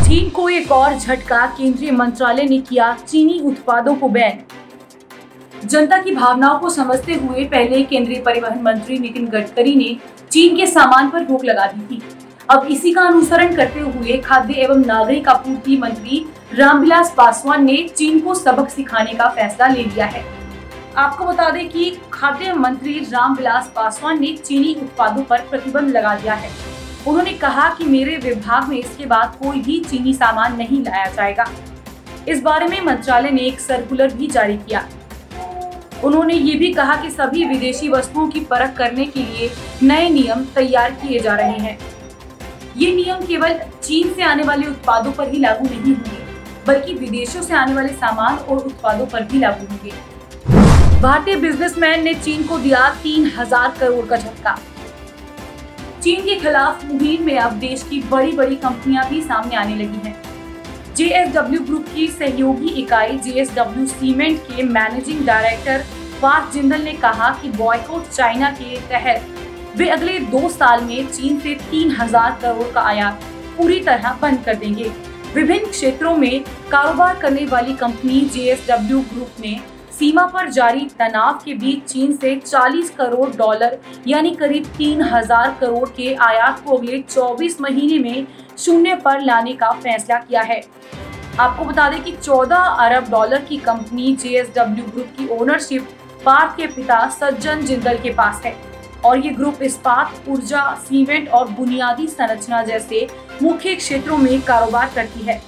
चीन को एक और झटका, केंद्रीय मंत्रालय ने किया चीनी उत्पादों को बैन। जनता की भावनाओं को समझते हुए पहले केंद्रीय परिवहन मंत्री नितिन गडकरी ने चीन के सामान पर रोक लगा दी थी। अब इसी का अनुसरण करते हुए खाद्य एवं नागरिक आपूर्ति मंत्री रामविलास पासवान ने चीन को सबक सिखाने का फैसला ले लिया है। आपको बता दें कि खाद्य मंत्री रामविलास पासवान ने चीनी उत्पादों पर प्रतिबंध लगा दिया है। उन्होंने कहा कि मेरे विभाग में इसके बाद कोई भी चीनी सामान नहीं लाया जाएगा। इस बारे में मंत्रालय ने एक सर्कुलर भी जारी किया। उन्होंने ये भी कहा कि सभी विदेशी वस्तुओं की परख करने के लिए नए नियम तैयार किए जा रहे हैं। ये नियम केवल चीन से आने वाले उत्पादों पर ही लागू नहीं होंगे, बल्कि विदेशों से आने वाले सामान और उत्पादों पर भी लागू होंगे। भारतीय बिजनेसमैन ने चीन को दिया 3000 करोड़ का झटका। चीन के खिलाफ मुहिम में अब देश की बड़ी बड़ी कंपनियां भी सामने आने लगी हैं। JSW ग्रुप की सहयोगी इकाई JSW सीमेंट के मैनेजिंग डायरेक्टर पार्थ जिंदल ने कहा कि बॉयकॉट चाइना के तहत वे अगले 2 साल में चीन से 3000 करोड़ का आयात पूरी तरह बंद कर देंगे। विभिन्न क्षेत्रों में कारोबार करने वाली कंपनी JSW ग्रुप ने सीमा पर जारी तनाव के बीच चीन से $40 करोड़ यानी करीब 3000 करोड़ के आयात को अगले 24 महीने में शून्य पर लाने का फैसला किया है। आपको बता दें कि $14 अरब की कंपनी JSW ग्रुप की ओनरशिप पार्थ के पिता सज्जन जिंदल के पास है और ये ग्रुप इस्पात, ऊर्जा, सीमेंट और बुनियादी संरचना जैसे मुख्य क्षेत्रों में कारोबार करती है।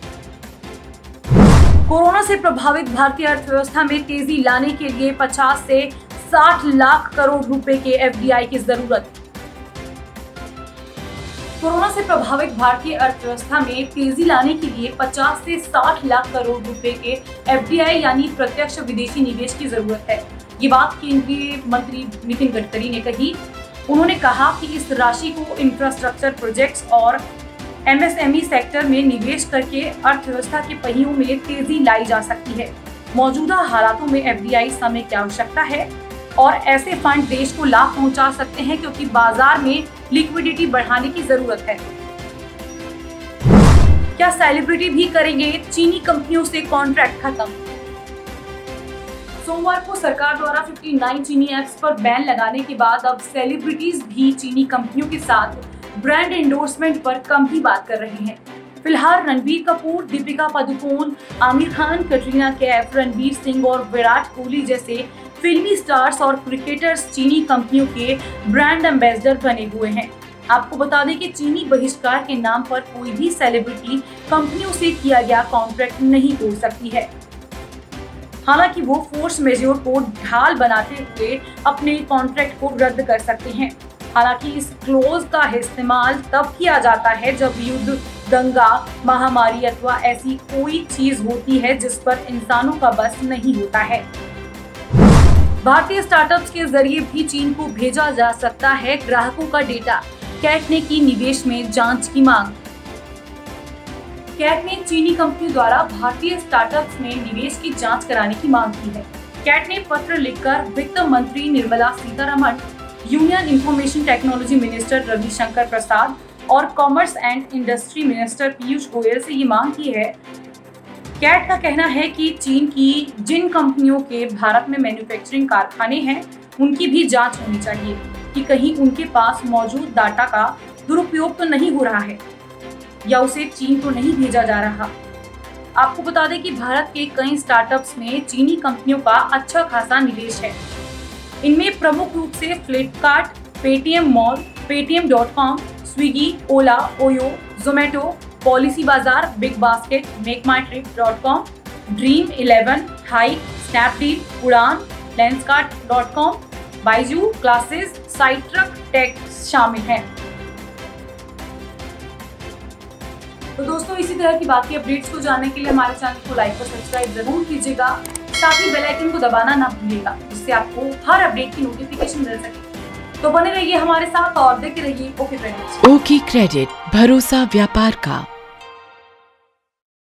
कोरोना से प्रभावित भारतीय अर्थव्यवस्था में तेजी लाने के लिए 50 से 60 लाख करोड़ रुपए के FDI की जरूरत। कोरोना से प्रभावित भारतीय अर्थव्यवस्था में तेजी लाने के लिए 50 से 60 लाख करोड़ रुपए के FDI यानी प्रत्यक्ष विदेशी निवेश की जरूरत है। ये बात केंद्रीय मंत्री नितिन गडकरी ने कही। उन्होंने कहा कि इस राशि को इंफ्रास्ट्रक्चर प्रोजेक्ट्स और MSME सेक्टर में निवेश करके अर्थव्यवस्था के पहियों में तेजी लाई जा सकती है। मौजूदा हालातों में FDI समय की आवश्यकता है और ऐसे फंड देश को लाभ पहुंचा सकते हैं क्योंकि बाजार में लिक्विडिटी बढ़ाने की जरूरत है। क्या सेलिब्रिटी भी करेंगे चीनी कंपनियों से कॉन्ट्रैक्ट खत्म? सोमवार को सरकार द्वारा 59 चीनी ऐप्स पर बैन लगाने के बाद अब सेलिब्रिटीज भी चीनी कंपनियों के साथ ब्रांड एंडोर्समेंट पर कम ही बात कर रहे हैं। फिलहाल रणबीर कपूर, दीपिका पादुकोण, आमिर खान, कटरीना कैफ, रणवीर सिंह और विराट कोहली जैसे फिल्मी स्टार्स और क्रिकेटर्स चीनी कंपनियों के ब्रांड एम्बेसडर बने हुए हैं। आपको बता दें कि चीनी बहिष्कार के नाम पर कोई भी सेलिब्रिटी कंपनियों से किया गया कॉन्ट्रैक्ट नहीं तोड़ सकती है। हालांकि वो फोर्स मेजोर को ढाल बनाते हुए अपने कॉन्ट्रैक्ट को रद्द कर सकते हैं। हालांकि इस क्लोज का इस्तेमाल तब किया जाता है जब युद्ध, दंगा, महामारी अथवा ऐसी कोई चीज होती है जिस पर इंसानों का बस नहीं होता है। भारतीय स्टार्टअप्स के जरिए भी चीन को भेजा जा सकता है ग्राहकों का डेटा। कैट ने की निवेश में जांच की मांग। कैट ने चीनी कंपनी द्वारा भारतीय स्टार्टअप्स में निवेश की जांच कराने की मांग की है। कैट ने पत्र लिखकर वित्त मंत्री Nirmala Sitharaman, union information technology minister Ravishankar Prasad और commerce and industry minister Piyush Goyal से ये मांग की है। कैट का कहना है कि चीन की जिन कंपनियों के भारत में मैन्युफैक्चरिंग कारखाने हैं उनकी भी जांच होनी चाहिए कि कहीं उनके पास मौजूद डाटा का दुरुपयोग तो नहीं हो रहा है या उसे चीन तो नहीं भेजा जा रहा। आपको बता दें कि भारत के कई स्टार्टअप्स में चीनी कंपनियों का अच्छा खासा निवेश है। इनमें प्रमुख रूप से Flipkart, Paytm mall, paytm.com, Swiggy, Ola, OYO, Zomato, Policybazaar, Big Basket, MakeMyTrip dot com, Dream11, Hike, Snapdeal, Udaan, Lenskart dot com, Byju, classes, साइट्रक टेक शामिल हैं। तो दोस्तों, इसी तरह की बाकी अपडेट्स को जानने के लिए हमारे चैनल को लाइक और सब्सक्राइब जरूर कीजिएगा। साथ ही बेल आइकन को दबाना ना भूलिएगा जिससे आपको हर अपडेट की नोटिफिकेशन मिल सके। तो बने रहिए हमारे साथ और देखते रहिए ओके क्रेडिट। ओके क्रेडिट, भरोसा व्यापार का।